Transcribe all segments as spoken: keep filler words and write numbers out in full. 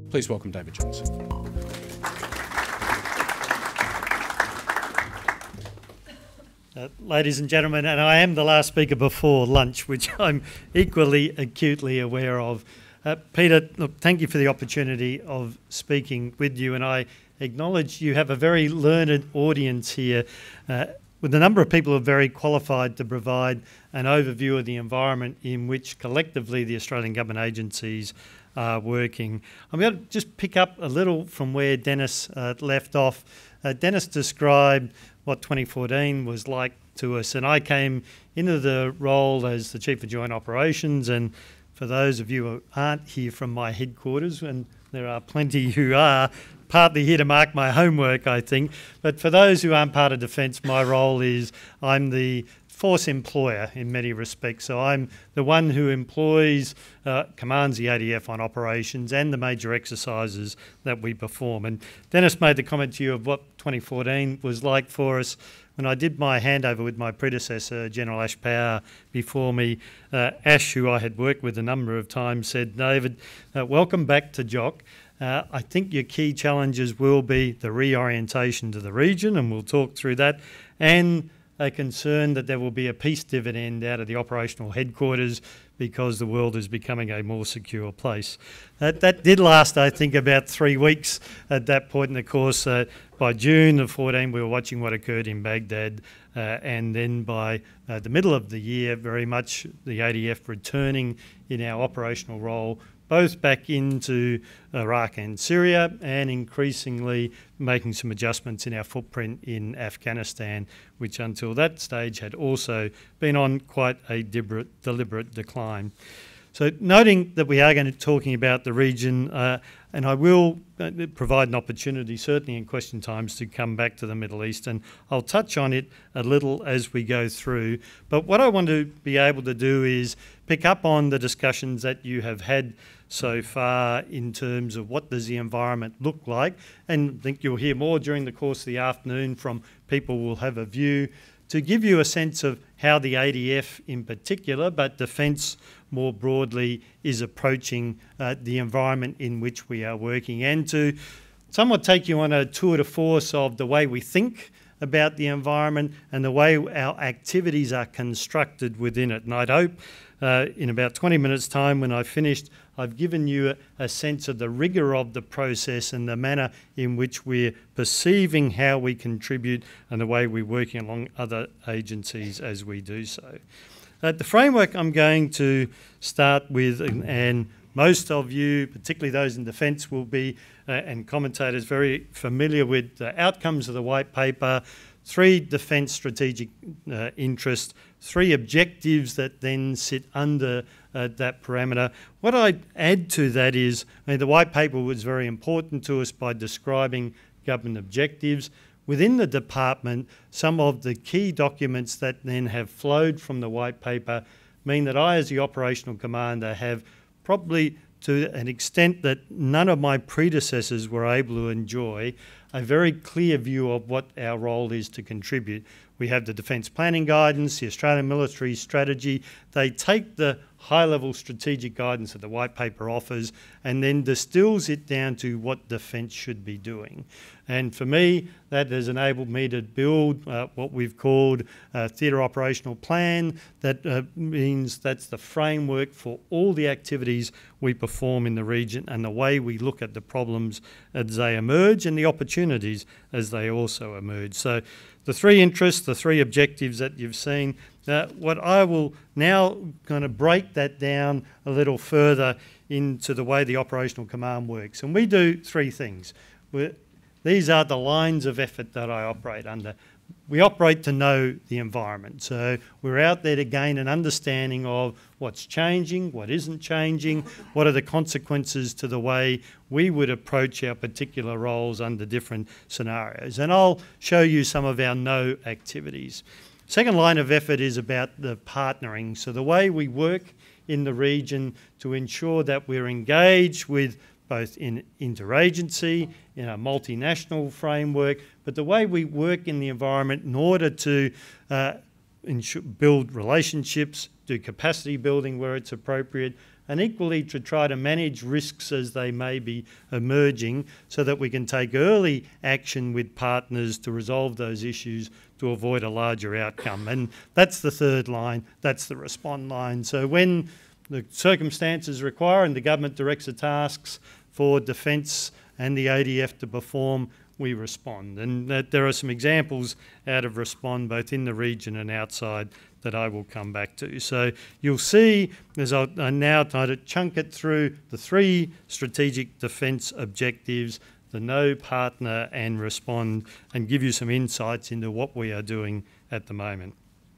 Please welcome David Johnston. Uh, ladies and gentlemen, and I am the last speaker before lunch, which I'm equally acutely aware of. Uh, Peter, look, thank you for the opportunity of speaking with you, and I acknowledge you have a very learned audience here uh, with a number of people who are very qualified to provide an overview of the environment in which collectively the Australian government agencies are working. I'm going to just pick up a little from where Dennis uh, left off. Uh, Dennis described what twenty fourteen was like to us, and I came into the role as the Chief of Joint Operations, and for those of you who aren't here from my headquarters, and there are plenty who are, partly here to mark my homework, I think, but for those who aren't part of Defence, my role is I'm the force employer in many respects. So I'm the one who employs, uh, commands the A D F on operations and the major exercises that we perform. And Dennis made the comment to you of what twenty fourteen was like for us. When I did my handover with my predecessor, General Ash Power, before me, uh, Ash, who I had worked with a number of times, said, David, uh, welcome back to J O C. Uh, I think your key challenges will be the reorientation to the region, and we'll talk through that, and a concern that there will be a peace dividend out of the operational headquarters because the world is becoming a more secure place. That, that did last, I think, about three weeks at that point. And of course, uh, by June of fourteen, we were watching what occurred in Baghdad. Uh, and then by uh, the middle of the year, very much the A D F returning in our operational role, both back into Iraq and Syria, and increasingly making some adjustments in our footprint in Afghanistan, which until that stage had also been on quite a deliberate, deliberate decline. So noting that we are going to be talking about the region, uh, and I will provide an opportunity, certainly in question times, to come back to the Middle East, and I'll touch on it a little as we go through. But what I want to be able to do is pick up on the discussions that you have had so far in terms of what does the environment look like, and I think you'll hear more during the course of the afternoon from people who will have a view to give you a sense of how the A D F in particular, but Defence more broadly, is approaching uh, the environment in which we are working, and to somewhat take you on a tour de force of the way we think about the environment and the way our activities are constructed within it. And I'd hope uh, in about twenty minutes' time when I've finished, I've given you a, a sense of the rigour of the process and the manner in which we're perceiving how we contribute and the way we're working along other agencies as we do so. Uh, the framework I'm going to start with, and, and most of you, particularly those in Defence, will be, uh, and commentators, very familiar with the outcomes of the white paper, three Defence strategic uh, interests, three objectives that then sit under uh, that parameter. What I'd add to that is, I mean, the white paper was very important to us by describing government objectives. Within the department, some of the key documents that then have flowed from the white paper mean that I, as the operational commander, have probably, to an extent that none of my predecessors were able to enjoy, a very clear view of what our role is to contribute. We have the Defence Planning Guidance, the Australian Military Strategy. They take the high-level strategic guidance that the white paper offers and then distills it down to what Defence should be doing. And for me, that has enabled me to build uh, what we've called a theatre operational plan. That uh, means that's the framework for all the activities we perform in the region and the way we look at the problems as they emerge and the opportunities as they also emerge. So the three interests, the three objectives that you've seen, uh, what I will now kind of break that down a little further into the way the operational command works. And we do three things. We're, these are the lines of effort that I operate under. We operate to know the environment. So we're out there to gain an understanding of what's changing, what isn't changing, what are the consequences to the way we would approach our particular roles under different scenarios. And I'll show you some of our know activities. Second line of effort is about the partnering. So the way we work in the region to ensure that we're engaged with both in interagency, in a multinational framework, but the way we work in the environment in order to uh, ensure, build relationships, do capacity building where it's appropriate, and equally to try to manage risks as they may be emerging so that we can take early action with partners to resolve those issues to avoid a larger outcome. And that's the third line, that's the respond line. So when the circumstances require and the government directs the tasks for Defence and the A D F to perform, we respond. And that there are some examples out of respond both in the region and outside that I will come back to. So you'll see, as I now try to chunk it through the three strategic defence objectives, the know, partner and respond, and give you some insights into what we are doing at the moment.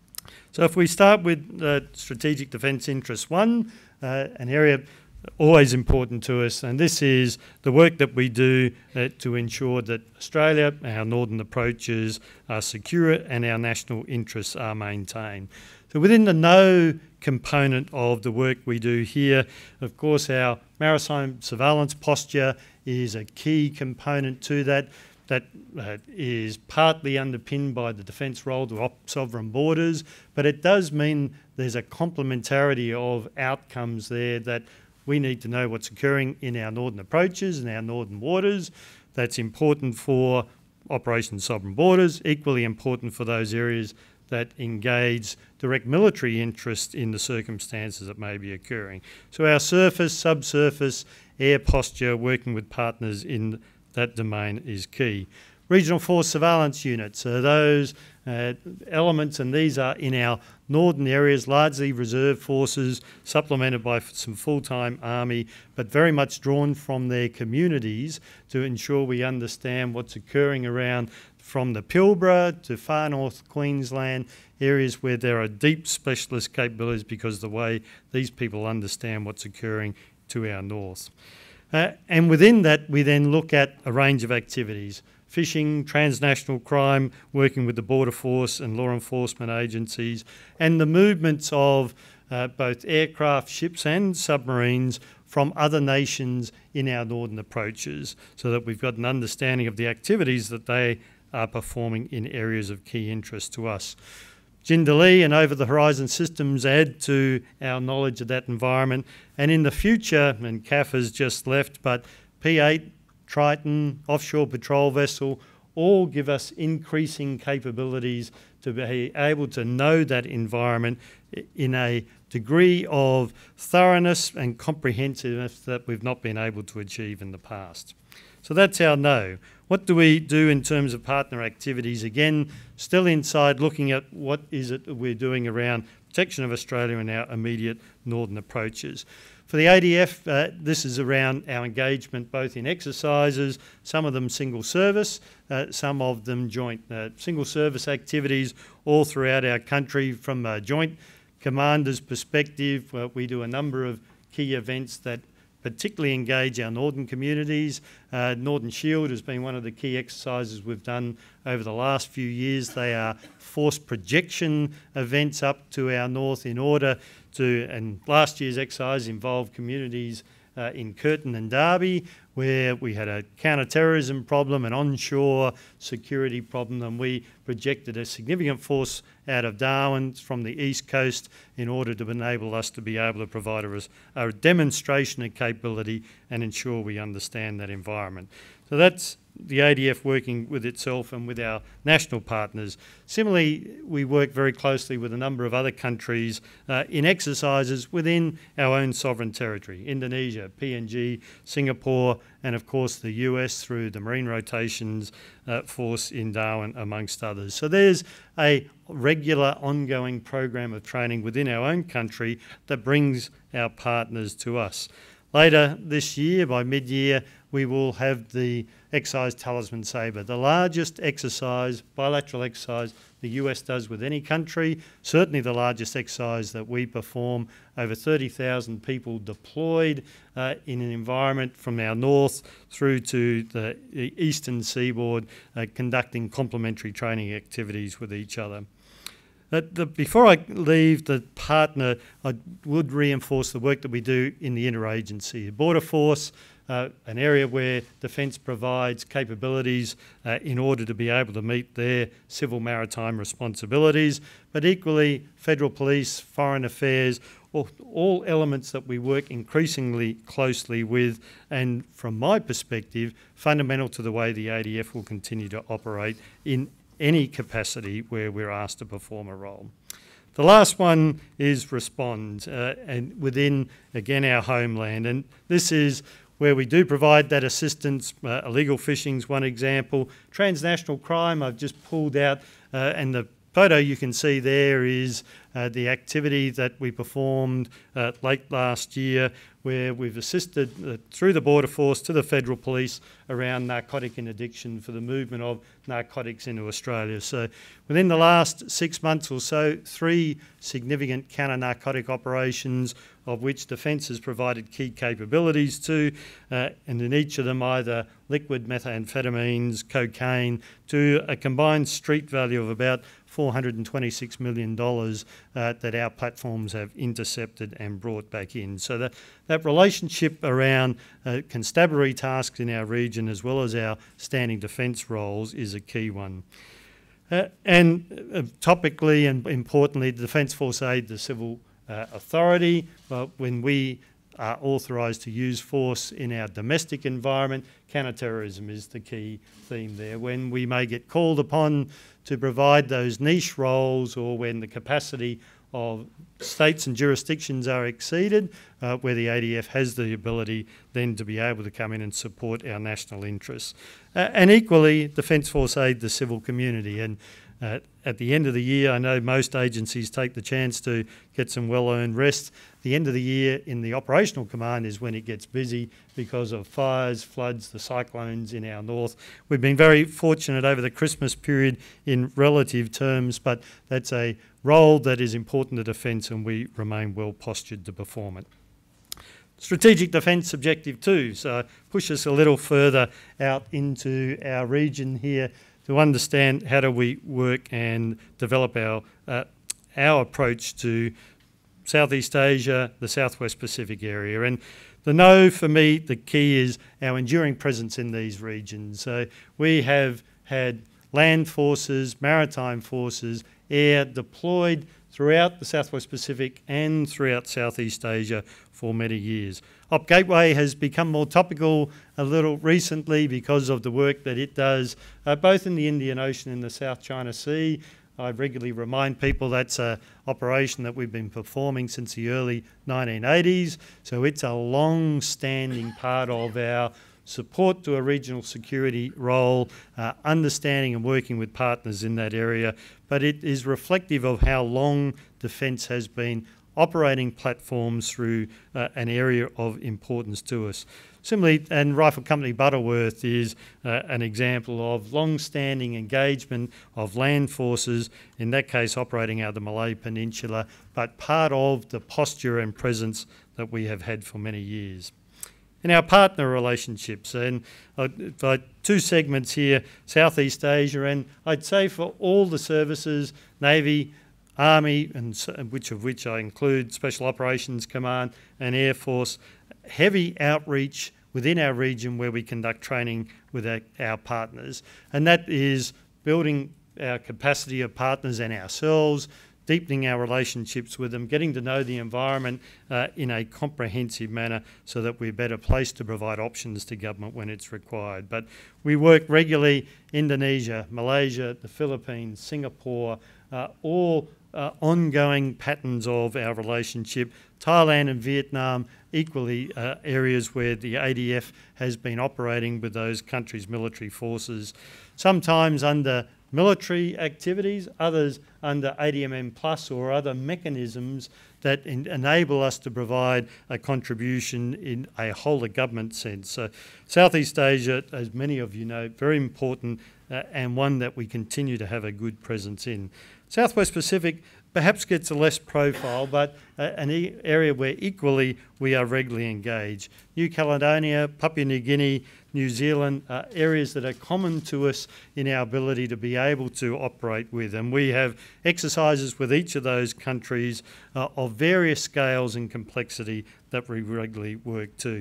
So if we start with uh, strategic defence interest one, uh, an area always important to us, and this is the work that we do uh, to ensure that Australia, our northern approaches are secure and our national interests are maintained. So within the know component of the work we do here, of course our maritime surveillance posture is a key component to that. That uh, is partly underpinned by the defence role to op sovereign borders, but it does mean there's a complementarity of outcomes there that we need to know what's occurring in our northern approaches and our northern waters. That's important for Operation Sovereign Borders, equally important for those areas that engage direct military interest in the circumstances that may be occurring. So our surface, subsurface, air posture, working with partners in that domain is key. Regional Force Surveillance Units are those uh, elements, and these are in our northern areas, largely reserve forces, supplemented by some full-time army, but very much drawn from their communities to ensure we understand what's occurring around from the Pilbara to far north Queensland, areas where there are deep specialist capabilities because of the way these people understand what's occurring to our north. Uh, and within that, we then look at a range of activities. Fishing, transnational crime, working with the Border Force and law enforcement agencies, and the movements of uh, both aircraft, ships and submarines from other nations in our northern approaches, so that we've got an understanding of the activities that they are performing in areas of key interest to us. Jindalee and over-the-horizon systems add to our knowledge of that environment, and in the future, and C A F has just left, but P eight, Triton, offshore patrol vessel, all give us increasing capabilities to be able to know that environment in a degree of thoroughness and comprehensiveness that we've not been able to achieve in the past. So that's our know. What do we do in terms of partner activities? Again, still inside looking at what is it that we're doing around protection of Australia and our immediate northern approaches. For the A D F, uh, this is around our engagement both in exercises, some of them single service, uh, some of them joint. Uh, single service activities all throughout our country. From a joint commander's perspective, uh, we do a number of key events that particularly engage our northern communities. Uh, Northern Shield has been one of the key exercises we've done over the last few years. They are force projection events up to our north in order to, and last year's exercise involved communities uh, in Curtin and Derby, where we had a counter-terrorism problem, an onshore security problem, and we projected a significant force out of Darwin from the east coast in order to enable us to be able to provide a, a demonstration of capability and ensure we understand that environment. So that's the A D F working with itself and with our national partners. Similarly, we work very closely with a number of other countries uh, in exercises within our own sovereign territory. Indonesia, P N G, Singapore, and of course the U S through the Marine Rotations uh, Force in Darwin, amongst others. So there's a regular ongoing program of training within our own country that brings our partners to us. Later this year, by mid-year, we will have the exercise Talisman Sabre, the largest exercise, bilateral exercise the U S does with any country, certainly the largest exercise that we perform, over thirty thousand people deployed uh, in an environment from our north through to the eastern seaboard, uh, conducting complementary training activities with each other. That the, before I leave the partner, I would reinforce the work that we do in the interagency. The Border Force uh, an area where Defence provides capabilities uh, in order to be able to meet their civil maritime responsibilities, but equally Federal Police, Foreign Affairs, all, all elements that we work increasingly closely with, and from my perspective, fundamental to the way the A D F will continue to operate in any capacity where we're asked to perform a role. The last one is respond, uh, and within, again, our homeland. And this is where we do provide that assistance. Uh, illegal fishing is one example. Transnational crime, I've just pulled out, uh, and the photo you can see there is uh, the activity that we performed uh, late last year, where we've assisted uh, through the Border Force to the Federal Police around narcotic interdiction for the movement of narcotics into Australia. So within the last six months or so, three significant counter-narcotic operations of which Defence has provided key capabilities to, uh, and in each of them either liquid methamphetamines, cocaine, to a combined street value of about four hundred twenty-six million dollars uh, that our platforms have intercepted and brought back in. So that, that relationship around uh, constabulary tasks in our region as well as our standing defence roles is a key one. Uh, and uh, topically and importantly, the Defence Force Aid, the civil uh, authority, uh, when we are authorised to use force in our domestic environment, counter-terrorism is the key theme there. When we may get called upon to provide those niche roles, or when the capacity of states and jurisdictions are exceeded, uh, where the A D F has the ability then to be able to come in and support our national interests. Uh, and equally, Defence Force Aid, the civil community. And uh, at the end of the year, I know most agencies take the chance to get some well-earned rest. The end of the year in the operational command is when it gets busy because of fires, floods, the cyclones in our north. We've been very fortunate over the Christmas period in relative terms, but that's a role that is important to Defence, and we remain well postured to perform it. Strategic Defence Objective two, so push us a little further out into our region here to understand how do we work and develop our, uh, our approach to Southeast Asia, the Southwest Pacific area. And the no, for me, the key is our enduring presence in these regions. So we have had land forces, maritime forces, air deployed throughout the Southwest Pacific and throughout Southeast Asia for many years. Op Gateway has become more topical a little recently because of the work that it does uh, both in the Indian Ocean and the South China Sea. I regularly remind people that's an operation that we've been performing since the early nineteen eighties, so it's a long-standing part of our support to a regional security role, uh, understanding and working with partners in that area, but it is reflective of how long Defence has been operating platforms through uh, an area of importance to us. Similarly, and Rifle Company Butterworth is uh, an example of long-standing engagement of land forces, in that case operating out of the Malay Peninsula, but part of the posture and presence that we have had for many years. In our partner relationships, and uh, two segments here, Southeast Asia, and I'd say for all the services, Navy, Army, and which of which I include Special Operations Command and Air Force, heavy outreach within our region where we conduct training with our, our partners. And that is building our capacity of partners and ourselves, deepening our relationships with them, getting to know the environment uh, in a comprehensive manner so that we're better placed to provide options to government when it's required. But we work regularly, Indonesia, Malaysia, the Philippines, Singapore, uh, all uh, ongoing patterns of our relationship. Thailand and Vietnam, equally uh, areas where the A D F has been operating with those countries' military forces, sometimes under military activities, others under A D M M plus or other mechanisms that in, enable us to provide a contribution in a whole of government sense. So Southeast Asia, as many of you know, very important uh, and one that we continue to have a good presence in. Southwest Pacific perhaps gets a less profile, but uh, an e area where equally we are regularly engaged. New Caledonia, Papua New Guinea, New Zealand, uh, areas that are common to us in our ability to be able to operate with. And we have exercises with each of those countries uh, of various scales and complexity that we regularly work to.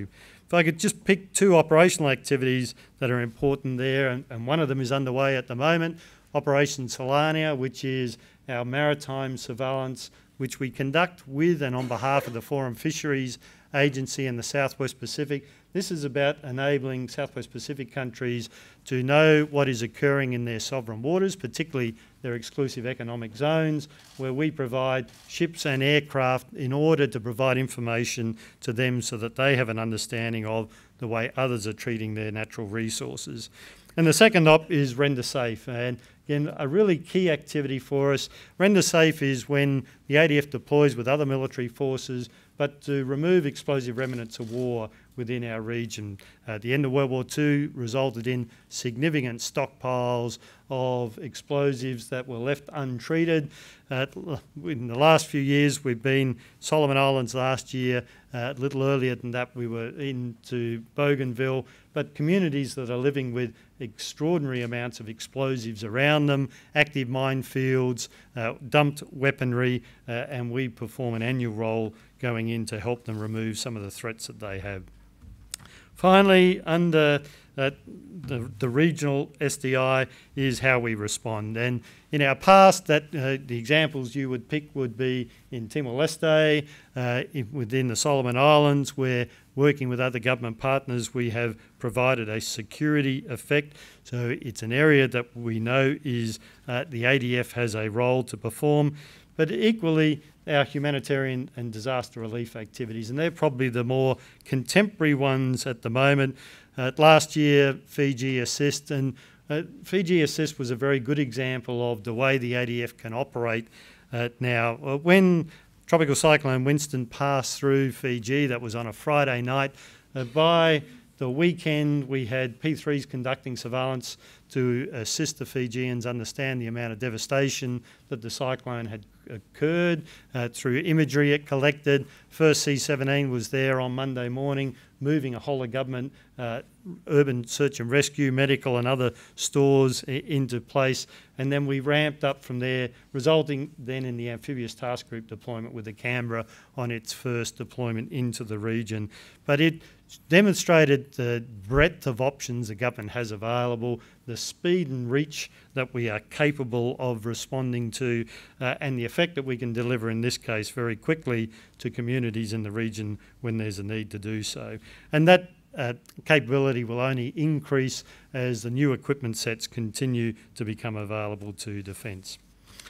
if I could just pick two operational activities that are important there, and, and one of them is underway at the moment, Operation Solania, which is our maritime surveillance, which we conduct with and on behalf of the Foreign Fisheries Agency in the Southwest Pacific. This is about enabling Southwest Pacific countries to know what is occurring in their sovereign waters, particularly their exclusive economic zones, where we provide ships and aircraft in order to provide information to them so that they have an understanding of the way others are treating their natural resources. And the second op is Render Safe, and again, a really key activity for us. Render Safe is when the A D F deploys with other military forces, but to remove explosive remnants of war within our region. Uh, the end of World War Two resulted in significant stockpiles of explosives that were left untreated. Uh, in the last few years, we've been Solomon Islands last year. Uh, a little earlier than that, we were into Bougainville, but communities that are living with extraordinary amounts of explosives around them, active minefields, uh, dumped weaponry, uh, and we perform an annual role going in to help them remove some of the threats that they have. Finally, under uh, the, the regional S D I is how we respond. And in our past, that uh, the examples you would pick would be in Timor-Leste, uh, in, within the Solomon Islands, where working with other government partners, we have provided a security effect. So it's an area that we know is uh, the A D F has a role to perform, but equally our humanitarian and disaster relief activities, and they're probably the more contemporary ones at the moment. Uh, last year, Fiji Assist, and uh, Fiji Assist was a very good example of the way the A D F can operate uh, now. Uh, when Tropical Cyclone Winston passed through Fiji, that was on a Friday night, uh, by the weekend we had P threes conducting surveillance to assist the Fijians understand the amount of devastation that the cyclone had occurred uh, through imagery it collected. First C seventeen was there on Monday morning, moving a whole of government uh, urban search and rescue, medical and other stores I- into place. And then we ramped up from there, resulting then in the amphibious task group deployment with the Canberra on its first deployment into the region. But it demonstrated the breadth of options the government has available, the speed and reach that we are capable of responding to, uh, and the effect that we can deliver in this case very quickly to communities in the region when there's a need to do so. And that uh, capability will only increase as the new equipment sets continue to become available to defence.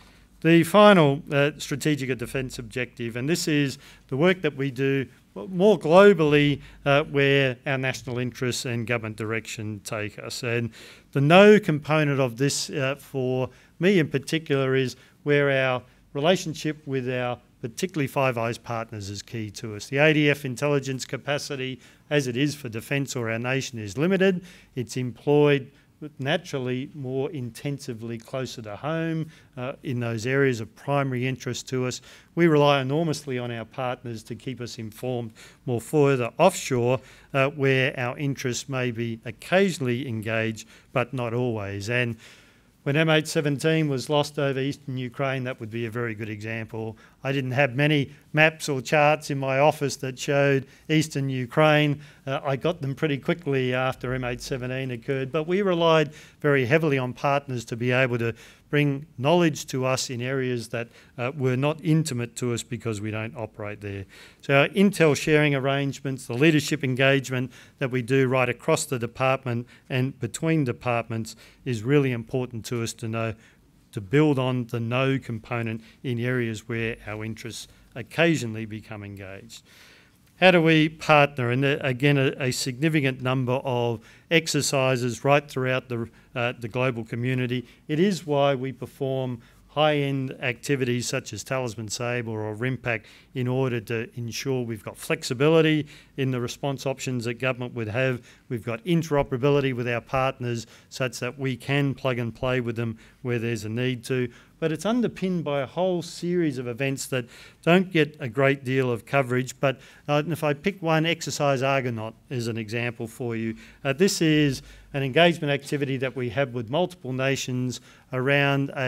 The final uh, strategic defence objective, and this is the work that we do more globally uh, where our national interests and government direction take us. And the no component of this uh, for me in particular is where our relationship with our particularly Five Eyes partners is key to us. The A D F intelligence capacity, as it is for defence or our nation, is limited. It's employed naturally more intensively closer to home uh, in those areas of primary interest to us. We rely enormously on our partners to keep us informed more further offshore uh, where our interests may be occasionally engaged but not always. And when M H seventeen was lost over eastern Ukraine, that would be a very good example. I didn't have many maps or charts in my office that showed eastern Ukraine. Uh, I got them pretty quickly after M H seventeen occurred, but we relied very heavily on partners to be able to bring knowledge to us in areas that uh, were not intimate to us because we don't operate there. So our intel sharing arrangements, the leadership engagement that we do right across the department and between departments is really important to us to know, to build on the know component in areas where our interests occasionally become engaged. How do we partner? And uh, again, a, a significant number of exercises right throughout the, uh, the global community. It is why we perform high-end activities such as Talisman Sabre or RIMPAC in order to ensure we've got flexibility in the response options that government would have. We've got interoperability with our partners such that we can plug and play with them where there's a need to. But it's underpinned by a whole series of events that don't get a great deal of coverage. But uh, if I pick one, Exercise Argonaut as an example for you, uh, this is an engagement activity that we have with multiple nations around a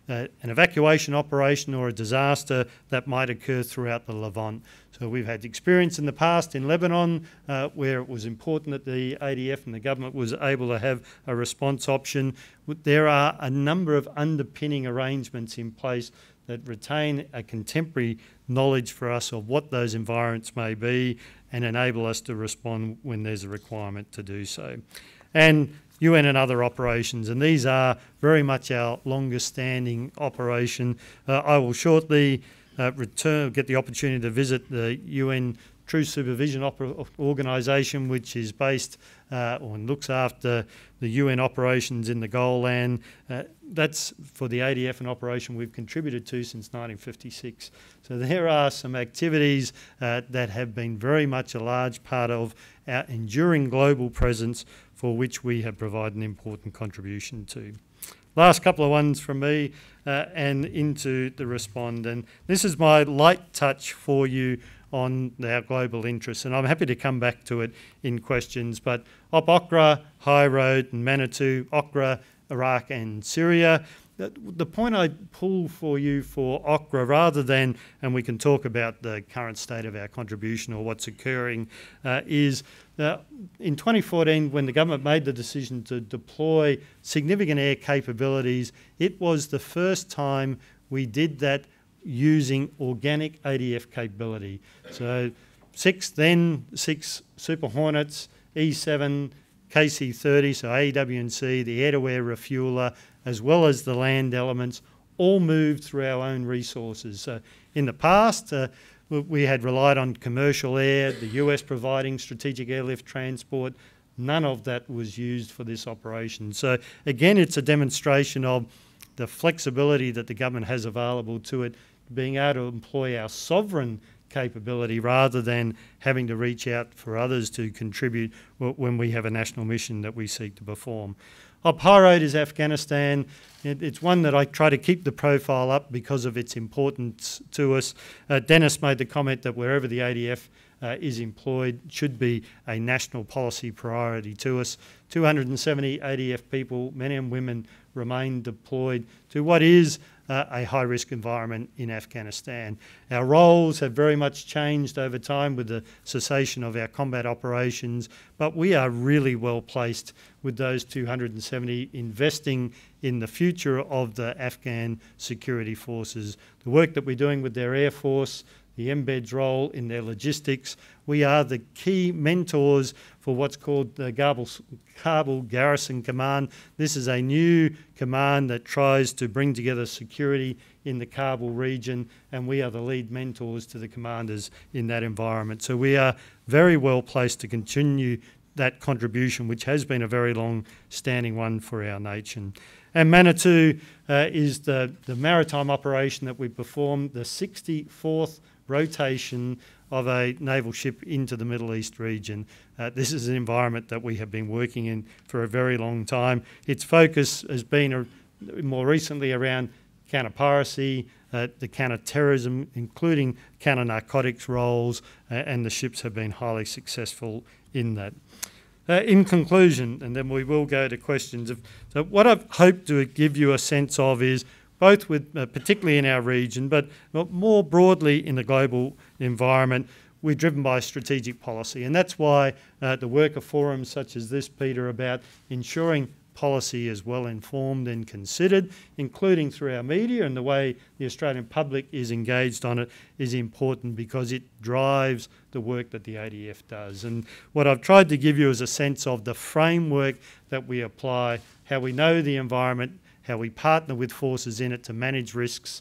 uh, an evacuation operation or a disaster that might occur throughout the Levant. So we've had experience in the past in Lebanon uh, where it was important that the A D F and the government was able to have a response option. There are a number of underpinning arrangements in place that retain a contemporary knowledge for us of what those environments may be and enable us to respond when there's a requirement to do so. And U N and other operations, and these are very much our longest standing operation. Uh, I will shortly uh, return, get the opportunity to visit the U N True Supervision Organisation, which is based uh, or looks after the U N operations in the Golan. Uh, that's for the A D F, an operation we've contributed to since nineteen fifty-six. So there are some activities uh, that have been very much a large part of our enduring global presence for which we have provided an important contribution to. Last couple of ones from me uh, and into the respond. And this is my light touch for you on our global interests, and I'm happy to come back to it in questions. But Op Okra, High Road and Manitou, Okra, Iraq and Syria. The, the point I pull for you for Okra, rather than, and we can talk about the current state of our contribution or what's occurring, uh, is that in twenty fourteen, when the government made the decision to deploy significant air capabilities, it was the first time we did that using organic A D F capability. So six, then six Super Hornets, E seven, K C thirty, so A E W and C, the air-to-air refueler, as well as the land elements, all moved through our own resources. So in the past, uh, we had relied on commercial air, the U S providing strategic airlift transport. None of that was used for this operation. So again, it's a demonstration of the flexibility that the government has available to it, being able to employ our sovereign capability rather than having to reach out for others to contribute when we have a national mission that we seek to perform. Op High Road is Afghanistan. It, it's one that I try to keep the profile up because of its importance to us. Uh, Dennis made the comment that wherever the A D F uh, is employed should be a national policy priority to us. two hundred seventy A D F people, men and women, remain deployed to what is uh, a high-risk environment in Afghanistan. Our roles have very much changed over time with the cessation of our combat operations, but we are really well placed with those two hundred seventy investing in the future of the Afghan security forces. The work that we're doing with their Air Force, the embed's role in their logistics. We are the key mentors for what's called the Kabul, Kabul Garrison Command. This is a new command that tries to bring together security in the Kabul region, and we are the lead mentors to the commanders in that environment. So we are very well placed to continue that contribution, which has been a very long-standing one for our nation. And Manitou uh, is the, the maritime operation that we performed, the sixty-fourth rotation of a naval ship into the Middle East region. Uh, this is an environment that we have been working in for a very long time. Its focus has been a, more recently around counter-piracy, uh, the counter-terrorism, including counter-narcotics roles, uh, and the ships have been highly successful in that. Uh, in conclusion, and then we will go to questions. Of, so what I've hoped to give you a sense of is, both with, uh, particularly in our region, but more broadly in the global environment, we're driven by strategic policy. And that's why uh, the work of forums such as this, Peter, about ensuring policy is well informed and considered, including through our media, and the way the Australian public is engaged on it is important because it drives the work that the A D F does. And what I've tried to give you is a sense of the framework that we apply, how we know the environment, how we partner with forces in it to manage risks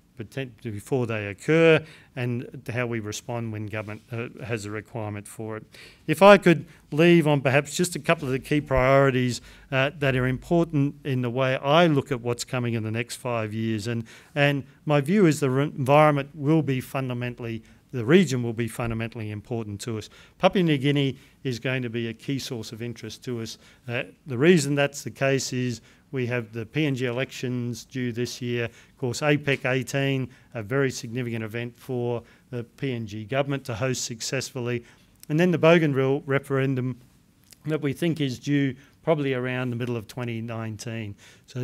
before they occur, and how we respond when government uh, has a requirement for it. If I could leave on perhaps just a couple of the key priorities uh, that are important in the way I look at what's coming in the next five years. And, and my view is the environment will be fundamentally, the region will be fundamentally important to us. Papua New Guinea is going to be a key source of interest to us. Uh, the reason that's the case is we have the P N G elections due this year. Of course, APEC eighteen, a very significant event for the P N G government to host successfully. And then the Bougainville referendum that we think is due probably around the middle of twenty nineteen. So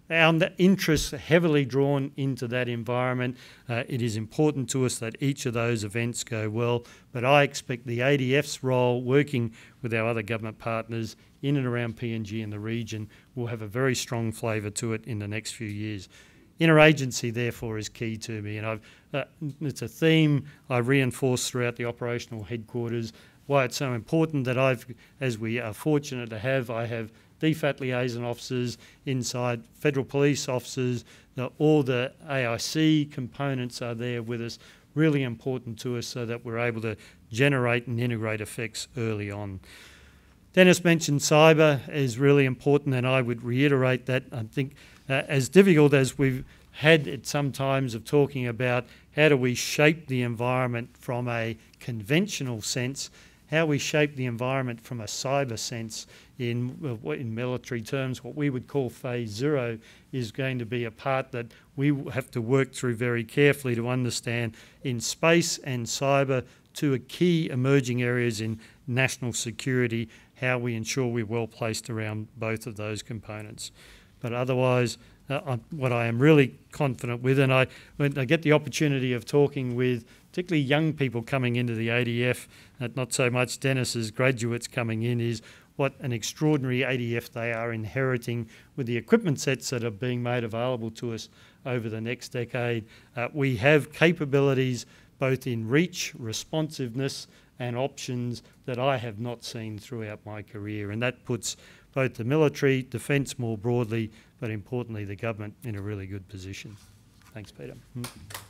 our interests are heavily drawn into that environment. Uh, it is important to us that each of those events go well, but I expect the A D F's role, working with our other government partners in and around P N G and the region, will have a very strong flavour to it in the next few years. Interagency, therefore, is key to me, and I've, uh, it's a theme I reinforce throughout the operational headquarters, why it's so important that I've, as we are fortunate to have, I have D FAT liaison officers inside, federal police officers, the, all the A I C components are there with us, really important to us so that we're able to generate and integrate effects early on. Dennis mentioned cyber is really important, and I would reiterate that. I think uh, as difficult as we've had at some times of talking about how do we shape the environment from a conventional sense, how we shape the environment from a cyber sense in, uh, in military terms, what we would call phase zero, is going to be a part that we have to work through very carefully to understand in space and cyber, two key emerging areas in national security, how we ensure we're well placed around both of those components. But otherwise, uh, I'm, what I am really confident with, and I, when I get the opportunity of talking with particularly young people coming into the A D F, uh, not so much Dennis's graduates coming in, is what an extraordinary A D F they are inheriting with the equipment sets that are being made available to us over the next decade. Uh, we have capabilities both in reach, responsiveness, and options that I have not seen throughout my career, and that puts both the military, defence more broadly, but importantly the government in a really good position. Thanks, Peter. Mm.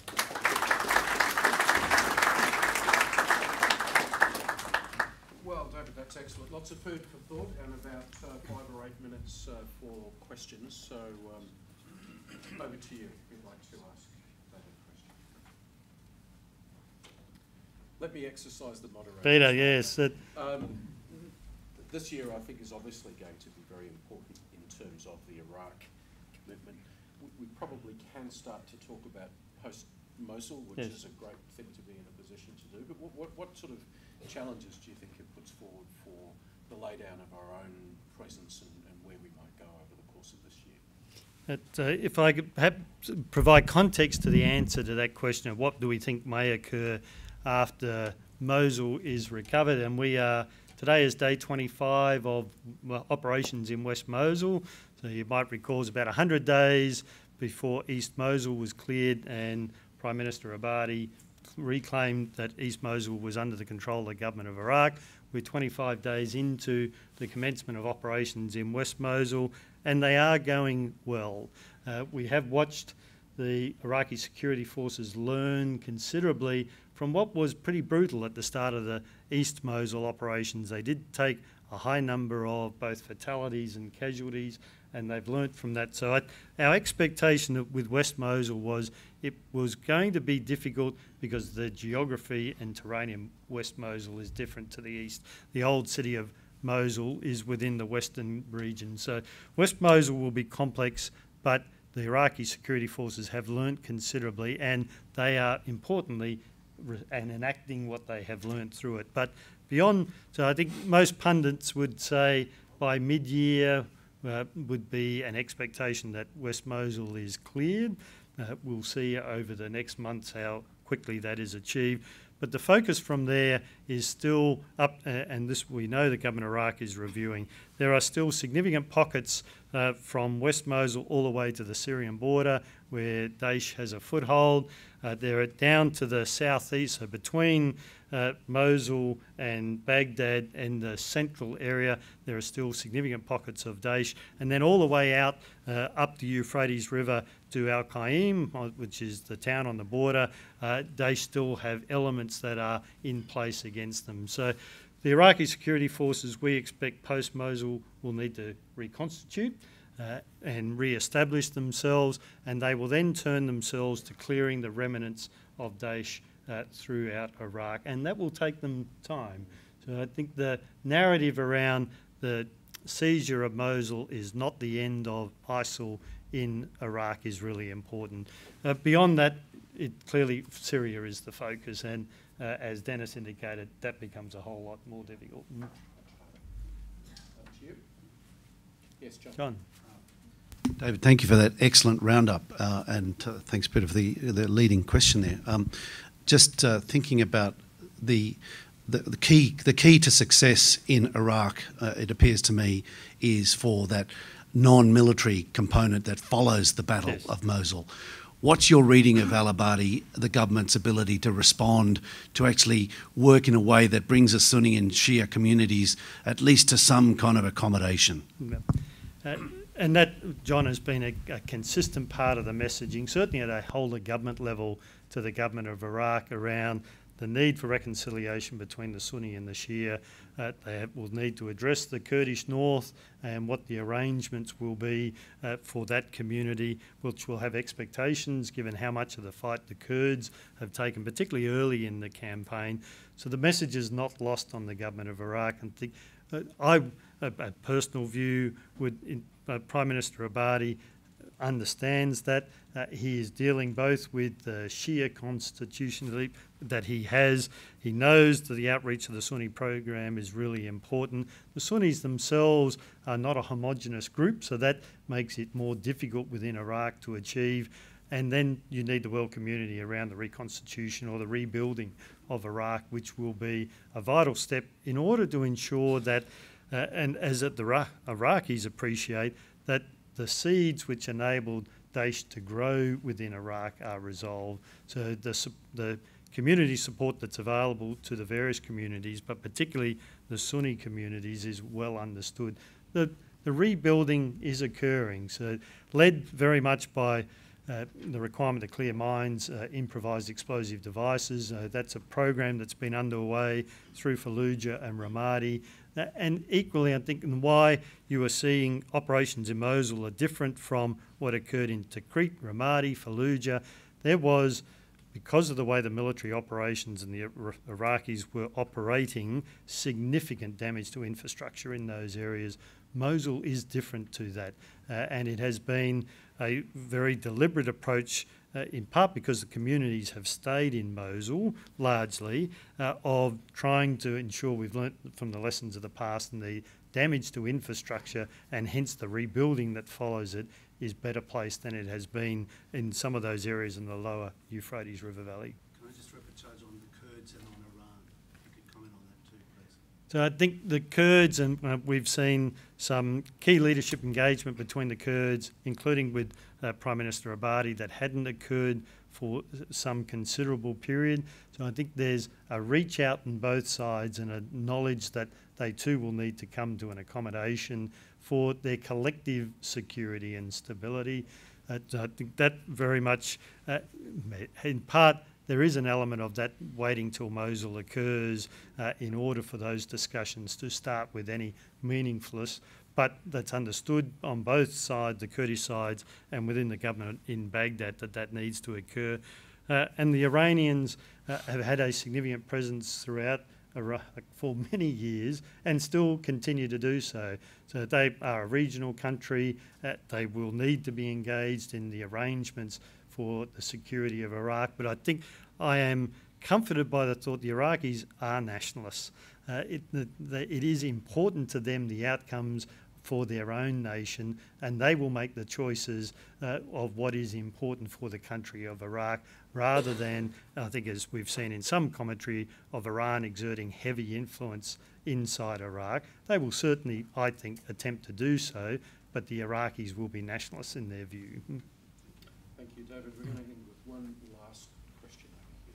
Well, David, that's excellent. Lots of food for thought, and about uh, five or eight minutes uh, for questions. So um, over to you if you'd like to ask David a question. Let me exercise the moderator. Peter, yes. That um, this year, I think, is obviously going to be very important in terms of the Iraq commitment. We, we probably can start to talk about post-Mosul, which yes. is a great thing to be in a position to do. But what, what, what sort of challenges do you think it puts forward for the laydown of our own presence and, and where we might go over the course of this year? But, uh, if I could perhaps provide context to the answer to that question of what do we think may occur after Mosul is recovered, and we are, today is day twenty-five of operations in West Mosul, so you might recall it's about one hundred days before East Mosul was cleared and Prime Minister Abadi reclaimed that East Mosul was under the control of the government of Iraq. We're twenty-five days into the commencement of operations in West Mosul, and they are going well. Uh, we have watched the Iraqi security forces learn considerably from what was pretty brutal at the start of the East Mosul operations. They did take a high number of both fatalities and casualties, and they've learnt from that. So I, our expectation with West Mosul was it was going to be difficult because the geography and terrain in West Mosul is different to the east. The old city of Mosul is within the western region. So West Mosul will be complex, but the Iraqi security forces have learnt considerably, and they are importantly and enacting what they have learnt through it. But beyond, so I think most pundits would say by mid-year uh, would be an expectation that West Mosul is cleared. Uh, we'll see over the next months how quickly that is achieved. But the focus from there is still up, uh, and this we know the government of Iraq is reviewing. There are still significant pockets uh, from West Mosul all the way to the Syrian border where Daesh has a foothold. Uh, they're down to the southeast, so between uh, Mosul and Baghdad and the central area, there are still significant pockets of Daesh. And then all the way out uh, up the Euphrates River to Al-Qaim, which is the town on the border, uh, they still have elements that are in place against them. So the Iraqi security forces, we expect post-Mosul will need to reconstitute uh, and re-establish themselves, and they will then turn themselves to clearing the remnants of Daesh uh, throughout Iraq, and that will take them time. So I think the narrative around the seizure of Mosul is not the end of ISIL in Iraq is really important. Uh, beyond that, it clearly Syria is the focus, and uh, as Dennis indicated, that becomes a whole lot more difficult. Mm. You. Yes, John. John. Uh, David, thank you for that excellent roundup, uh, and uh, thanks, Peter, for the, the leading question there. Um, just uh, thinking about the, the the key the key to success in Iraq, uh, it appears to me, is for that non-military component that follows the Battle yes. of Mosul. What's your reading of al-Abadi, the government's ability to respond, to actually work in a way that brings the Sunni and Shia communities at least to some kind of accommodation? Uh, and that, John, has been a, a consistent part of the messaging, certainly at a whole government level to the government of Iraq around the need for reconciliation between the Sunni and the Shia. Uh, they have, will need to address the Kurdish north and what the arrangements will be uh, for that community, which will have expectations given how much of the fight the Kurds have taken, particularly early in the campaign. So the message is not lost on the government of Iraq. And think, uh, I, a, a personal view, would in, uh, Prime Minister Abadi understands that. Uh, he is dealing both with the Shia constitution that he has. He knows that the outreach of the Sunni program is really important. The Sunnis themselves are not a homogenous group, so that makes it more difficult within Iraq to achieve. And then you need the world community around the reconstitution or the rebuilding of Iraq, which will be a vital step in order to ensure that, uh, and as the Ra- Iraqis appreciate, that the seeds which enabled Daesh to grow within Iraq are resolved. So the, the community support that's available to the various communities, but particularly the Sunni communities, is well understood. The, the rebuilding is occurring, so led very much by uh, the requirement to clear mines, uh, improvised explosive devices. Uh, that's a program that's been underway through Fallujah and Ramadi. Uh, and equally, I think, and why you are seeing operations in Mosul are different from what occurred in Tikrit, Ramadi, Fallujah. There was, because of the way the military operations and the Iraqis were operating, significant damage to infrastructure in those areas. Mosul is different to that, uh, and it has been a very deliberate approach, uh, in part because the communities have stayed in Mosul largely, uh, of trying to ensure we've learnt from the lessons of the past, and the damage to infrastructure and hence the rebuilding that follows it is better placed than it has been in some of those areas in the lower Euphrates River Valley. Can I just replicate on the Kurds and on Iran? If you could comment on that too, please. So I think the Kurds, and uh, we've seen some key leadership engagement between the Kurds, including with uh, Prime Minister Abadi, that hadn't occurred for some considerable period. So I think there's a reach out on both sides and a knowledge that they too will need to come to an accommodation for their collective security and stability. Uh, so I think that very much, uh, in part, there is an element of that waiting till Mosul occurs uh, in order for those discussions to start with any meaningfulness, but that's understood on both sides, the Kurdish sides and within the government in Baghdad, that that needs to occur. Uh, and the Iranians uh, have had a significant presence throughout Iraq for many years and still continue to do so. So they are a regional country. Uh, they will need to be engaged in the arrangements for the security of Iraq. But I think I am comforted by the thought the Iraqis are nationalists. Uh, it, the, the, it is important to them, the outcomes for their own nation, and they will make the choices uh, of what is important for the country of Iraq, rather than, I think as we've seen in some commentary, of Iran exerting heavy influence inside Iraq. They will certainly, I think, attempt to do so, but the Iraqis will be nationalists in their view. Thank you, David. We're going to end with one last question.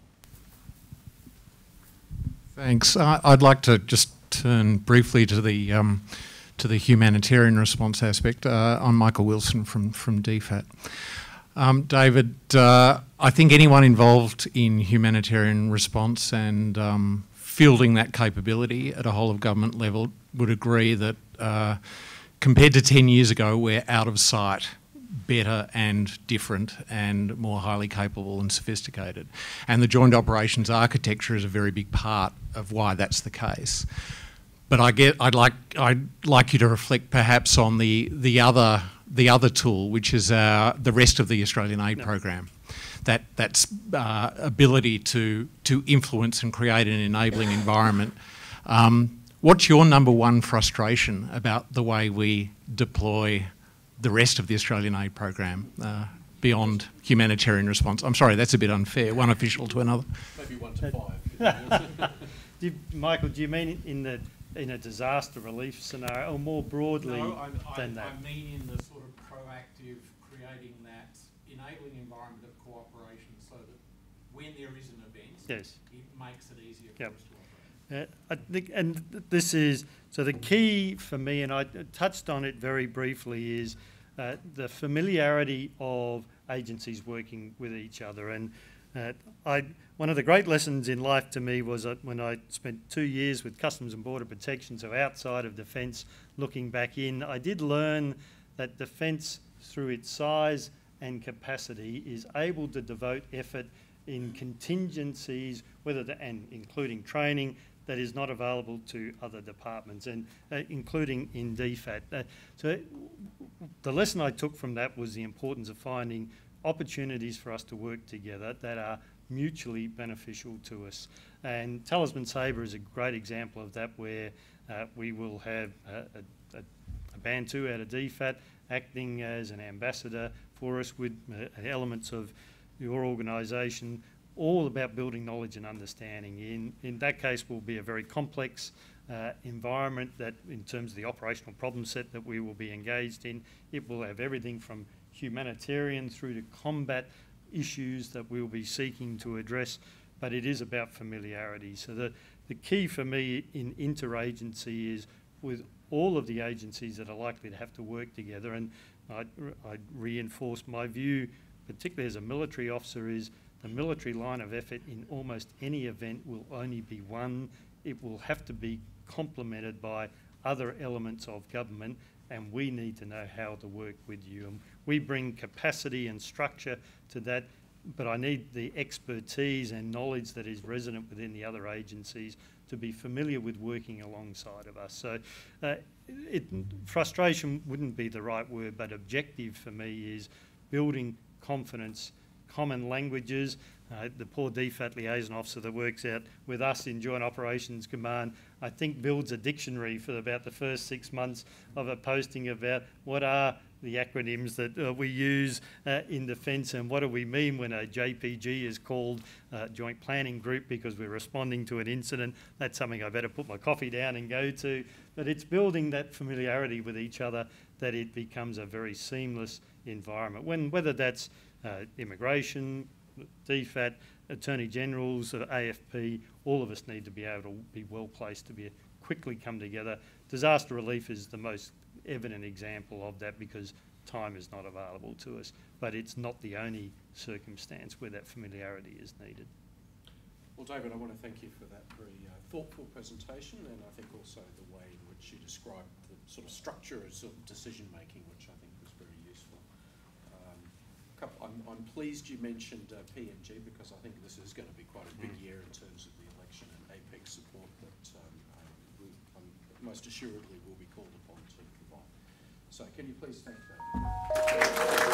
Thanks. Uh, I'd like to just turn briefly to the um, to the humanitarian response aspect. Uh, I'm Michael Wilson from, from D FAT. Um, David, uh, I think anyone involved in humanitarian response and um, fielding that capability at a whole of government level would agree that uh, compared to ten years ago, we're out of sight, better and different and more highly capable and sophisticated. And the joint operations architecture is a very big part of why that's the case. But I get, I'd like, I'd like you to reflect perhaps on the, the other the other tool, which is uh, the rest of the Australian aid no. program. That that's uh, ability to to influence and create an enabling environment. Um, what's your number one frustration about the way we deploy the rest of the Australian aid program uh, beyond humanitarian response. I'm sorry, that's a bit unfair, one official to another. Maybe one to five. do you, Michael, do you mean in the in a disaster relief scenario, or more broadly no, I, I, than that? I mean in the sort of proactive, creating that enabling environment of cooperation so that when there is an event, Yes. it makes it easier for Yep. us to operate. Uh, I think, and th- this is, so the key for me, and I touched on it very briefly, is uh, the familiarity of agencies working with each other. And uh, I, one of the great lessons in life to me was that when I spent two years with Customs and Border Protection, so outside of Defence, looking back in, I did learn that Defence, through its size and capacity, is able to devote effort in contingencies, whether the, and including training, that is not available to other departments, and uh, including in D FAT. Uh, so the lesson I took from that was the importance of finding opportunities for us to work together that are mutually beneficial to us. And Talisman Sabre is a great example of that, where uh, we will have a, a, a band two out of D FAT acting as an ambassador for us with uh, elements of your organisation, all about building knowledge and understanding. In, in that case will be a very complex uh, environment that, in terms of the operational problem set that we will be engaged in, it will have everything from humanitarian through to combat issues that we'll be seeking to address, but it is about familiarity. So the, the key for me in interagency is with all of the agencies that are likely to have to work together, and I'd, I'd reinforce my view, particularly as a military officer, is the military line of effort in almost any event will only be one. It will have to be complemented by other elements of government, and we need to know how to work with you. And we bring capacity and structure to that, but I need the expertise and knowledge that is resident within the other agencies to be familiar with working alongside of us. So uh, it, frustration wouldn't be the right word, but objective for me is building confidence, common languages. Uh, the poor D FAT liaison officer that works out with us in Joint Operations Command, I think builds a dictionary for about the first six months of a posting about what are the acronyms that uh, we use uh, in defence, and what do we mean when a J P G is called uh, Joint Planning Group because we're responding to an incident. That's something I better put my coffee down and go to. But it's building that familiarity with each other that it becomes a very seamless environment. When, whether that's uh, immigration, D FAT, Attorney Generals, uh, A F P, all of us need to be able to be well placed to be quickly come together. Disaster relief is the most evident example of that because time is not available to us, but it's not the only circumstance where that familiarity is needed. Well, David, I want to thank you for that very uh, thoughtful presentation, and I think also the way in which you described the sort of structure of, sort of decision making, which I think was very useful. Um, couple, I'm, I'm pleased you mentioned uh, P N G because I think this is going to be quite a big year in terms of the election and APEC support that um, uh, we, um, most assuredly will be called upon to provide. So can you please thank David?